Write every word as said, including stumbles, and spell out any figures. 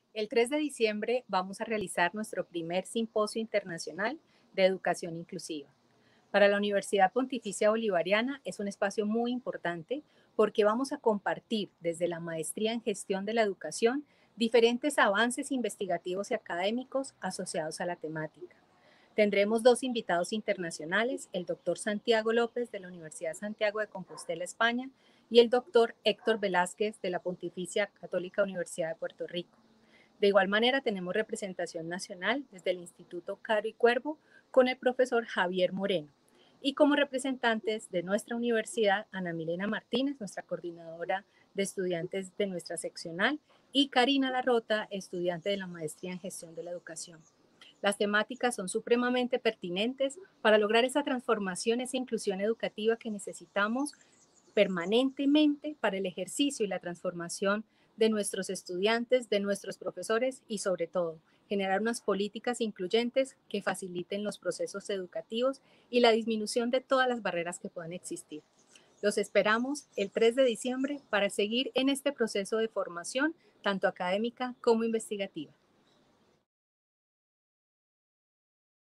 El tres de diciembre vamos a realizar nuestro primer simposio internacional de educación inclusiva. Para la Universidad Pontificia Bolivariana es un espacio muy importante porque vamos a compartir desde la maestría en gestión de la educación diferentes avances investigativos y académicos asociados a la temática. Tendremos dos invitados internacionales, el doctor Santiago López de la Universidad Santiago de Compostela, España, y el doctor Héctor Velázquez de la Pontificia Católica Universidad de Puerto Rico. De igual manera, tenemos representación nacional desde el Instituto Caro y Cuervo con el profesor Javier Moreno. Y como representantes de nuestra universidad, Ana Milena Martínez, nuestra coordinadora de estudiantes de nuestra seccional, y Karina Larrota, estudiante de la maestría en gestión de la educación. Las temáticas son supremamente pertinentes para lograr esa transformación, esa inclusión educativa que necesitamos permanentemente para el ejercicio y la transformación de nuestros estudiantes, de nuestros profesores y sobre todo generar unas políticas incluyentes que faciliten los procesos educativos y la disminución de todas las barreras que puedan existir. Los esperamos el tres de diciembre para seguir en este proceso de formación, tanto académica como investigativa.